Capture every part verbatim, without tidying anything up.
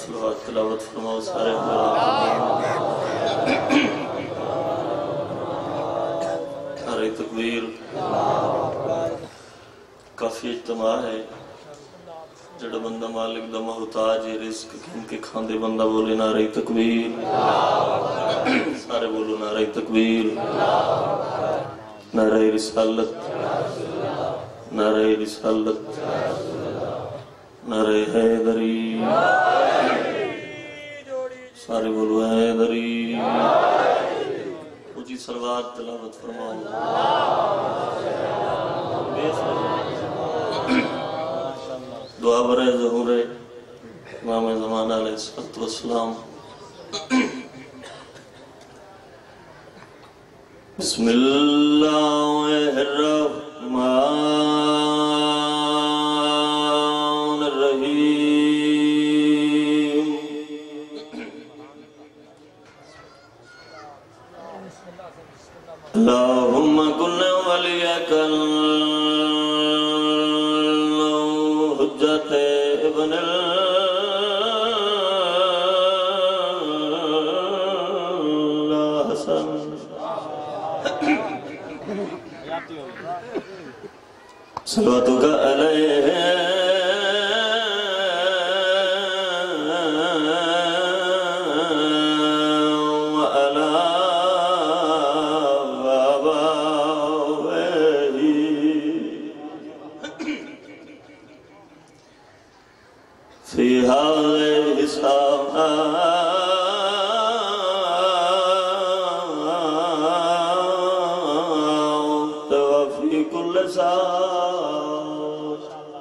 صلوات تلاوت فرماؤ سارے حضرات نعرہ تکبیر کافی اجتماع ہے جڑا بندہ مالک دا محتاج ہے رزق کھن کے کھاندے بندہ بولے نعرہ تکبیر سارے بولو نعرہ تکبیر نعرہ رسالت نعرہ رسالت نعرہ حیدری سارے بولو حیدری اونچی صلوات تلاوت فرماؤ دعا برے ظہور امام زمان علیہ السلام بسم اللہ الرحمن الرحیم اللہم کن ولیک حجت ابن اللہ حسن صلواتک علیہ وعلا آبائہ فی هذه الساعات وفي كل ساعة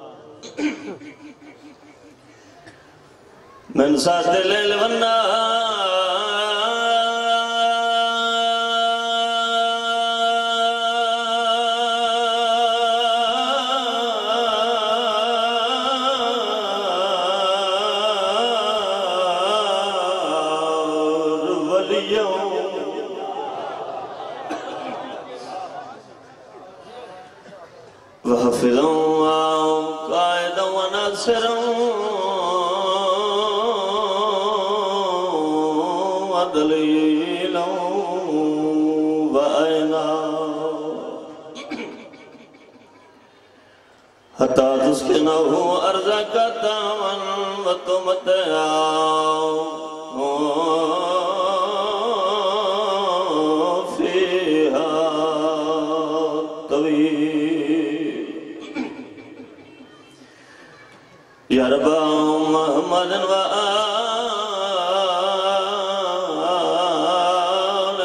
من ساعة الليل والنهار وحفظا وقائدا وناصرا ودليلا وأينا حتى تسكنه أرضك تاما وتمتعا فيها طويل یا رب محمد وآل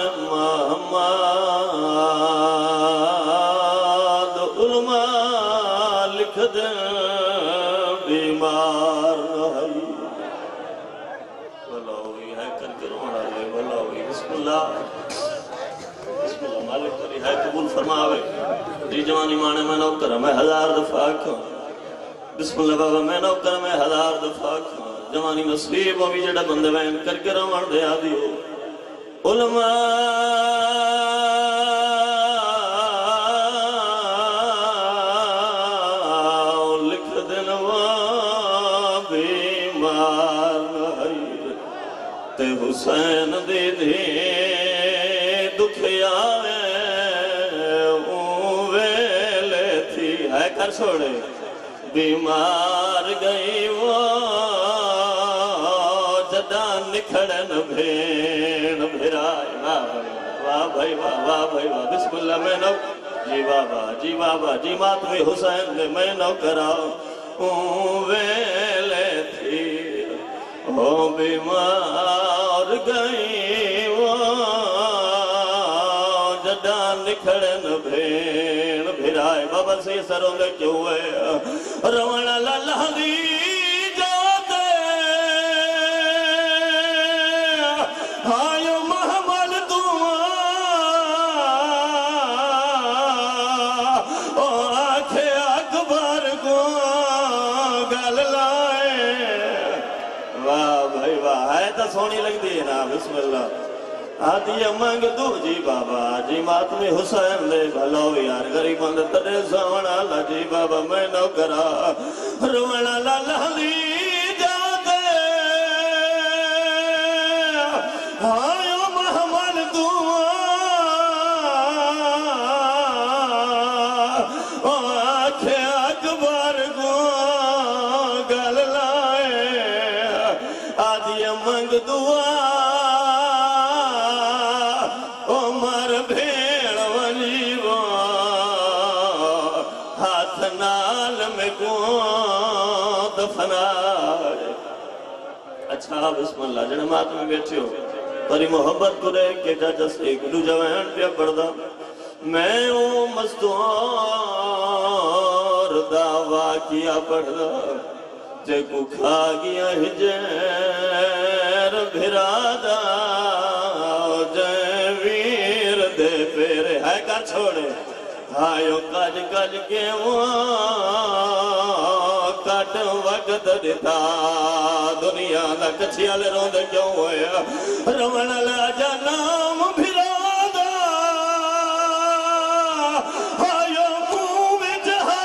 محمد علماء لکھ دے بیمار نہیں بلاوی ہے کر کے رونا لے بلاوی بسم اللہ بسم اللہ مالک کری ہے قبول فرماوے جی جوانی مانے میں نوکر میں ہزار دفعہ کھوں بسم اللہ بابا میں نوکر میں ہزار دفعہ کھوں جوانی نصیب ہوئی جڑا بندے وین کر کے روان دے آدھی ہو علماء لکھ دنوا بیمار نہیں تے حسین دی دی دکھیا ویلے تھی ہے کر چھوڑے بیمار گئی وہ جدا نکھڑن بھین بھرائی واہ بھائی واہ واہ بھائی واہ بسم اللہ میں نو جی بابا جی بابا جی ماتمی حسین نے میں نو کراؤ ویلے تھی وہ بیمار گئی وہ جدا نکھڑن بھین بھرائی بابا سے سروں گے کیوں ہے رونا لالہ دی جاتے آئیو محمد تمہاں آنکھیں اکبر کو گل لائے واہ بھائی واہ ہے تا سونی لگ دی نا بسم اللہ آدھی امانگ دو جی بابا جی ماتمی حسین لے بھلو یار غریب اندر تڑے سونا اللہ جی بابا میں نو کرا رونا لالا لی جاتے آیو محمد دعا آنکھیں اکبر کو گل لائے آدھی منگ دعا عمر بھیڑ ولیوہ ہاتھ نال میں کو دفنائے اچھا بسم اللہ جنمات میں بیٹھے ہو پری محبت کو رہ کے چاچا سے گلو جوان پہ پڑھدا میں او مستور دعویٰ کیا پڑھدا جے کو کھا گیا ہجیر بھرادا جے ویر دے پیرے ہے کا چھوڑے آئیو کج کج کے وہ کٹ وقت دیتا دنیا دا کچھی آلے روند کیوں ہوئے رمن لاجا نام بھرادا آئیو منہ میں جہا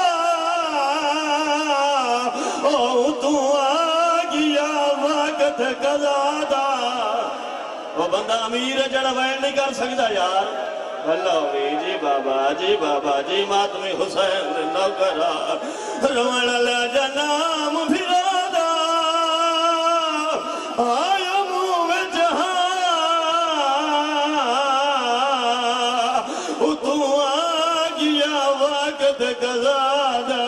او تو آگیا وقت قضادا وہ بندہ امیر جڑا وین نہیں کر سکتا یار اللہ وی جی بابا جی بابا جی ماتمی حسین نوکرہ روان لاجا نام بھرادا آیا منہ میں جہاں اتو آگیا وقت قضادا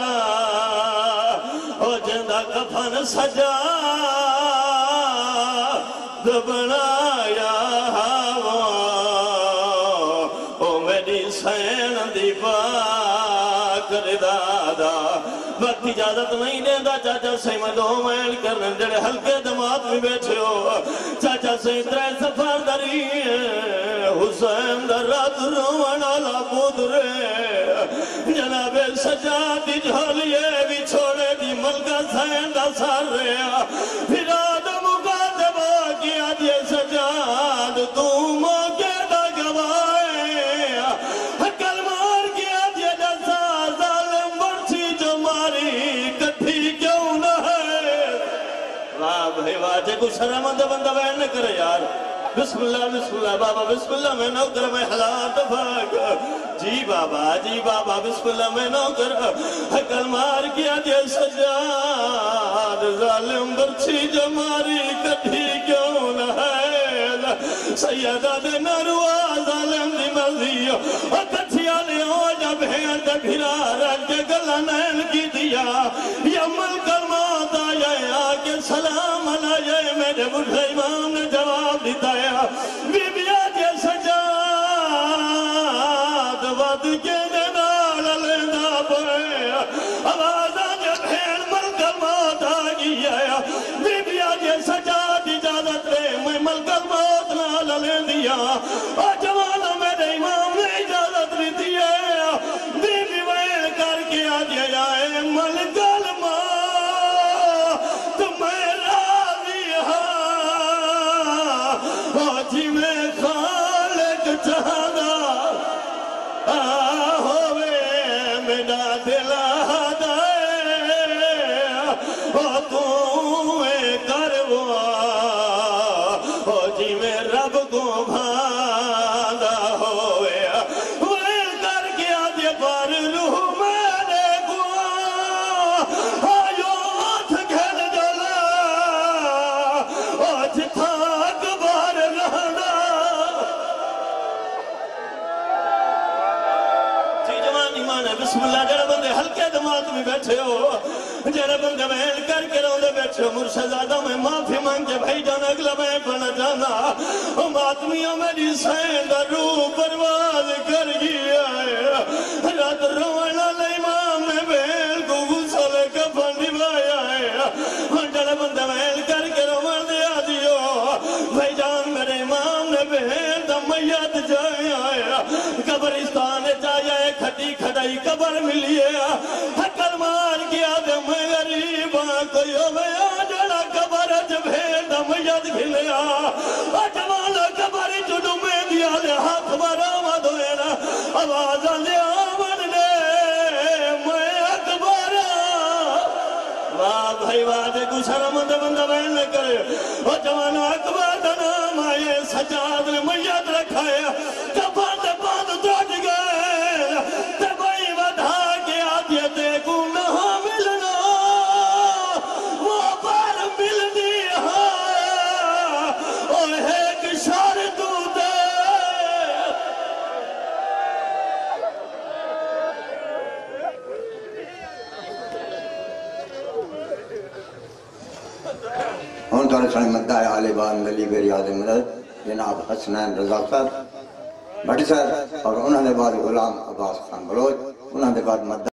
او جندہ کفن سجا دبنایا حسین دی پاک ردادا وقت اجازت نہیں دیندہ چاچا سے میں دو میل کرنے جڑے ہلکے دمات میں بیٹھے ہو چاچا سے ترے سفر دری حسین در رات روانا لابود رے جناب سجادی جھولیے بھی چھوڑے دی ملکہ سین دا سار رہا پھر آدم مقادبہ کیا دیے سجاد تو موقع دا گوائے بھائی واجہ کو شرمند بندہ بین نہ کرے یار بسم اللہ بسم اللہ بابا بسم اللہ میں نوکر میں حالات بھاگ جی بابا جی بابا بسم اللہ میں نوکر حقل مار کیا دے سجاد ظالم برچی جماری کٹھی کیوں نہ ہے سیدہ دے نروا ظالم دی مرضی کٹھی آلے ہو جب ہیں دے بھرا رکھ کے گلہ نین کی دیا یا ملک الموت آیا آکے سلام علیہ میرے بڑھے امام نے جواب دیتا ہے بی بی آجے سجاد ود کے نال لینا پڑے آواز آجے بھیڑ ملک الموت آگی ہے بی بی آجے سجاد اجازت رے میں ملک الموت نال لے دیا اور جوانا میرے امام نے اجازت لی دیا بی بی ویل کر کے آجے جائے ملک الموت تو میں راضی ہاں جی میں خالق چاہدا ہوئے میرا دلہ دائے تو اے کروا جی میں رب کو بھاندہ ہوئے وہ کر کے آدھے پر روح میرے کو آیو آتھ گھر جلا آج تھاک بار رہنا جی جوان ایمان ہے بسم اللہ جڑے بندے ہلکے دمات میں بیٹھے ہو جڑے بندے بہن کر کے روندے بیٹھے ہو مرشدادہ میں معافی مانگ کے بھائی جانا اگلا میں پڑھنا جانا ماتمیوں میری سین دا روح پرواز کر گیا ہے رات رونا l'imam نے بہن کو غسل کفن نبھایا ہے جڑے بندے بہن کر کے روان دیا دیو بھائی جان میرے امام نے بہن دا میت جایا ہے قبرستان جایا ہے کھٹی کھڑائی قبر ملیے حقل مار کیا دے میں غریباں کوئی ہویا جڑا قبر جب ہے دا میت گھلیا جوانا قبر جڑو میں دیا لے ہاتھ برامہ دوئینا آواز لے آمن نے میں اکبر واہ بھائی واہ دے کو شرمند بندہ بہن لے کرے جوانا اکبر دا نام آئے سجا ایک شار دودے ہوں تو سن مدہ ہے آل بان علی بیریاد مدد جناب حسنین رضا صاحب بھٹ صاحب اور انہوں نے بعد غلام عباس خان بلوچ انہوں نے بعد مدہ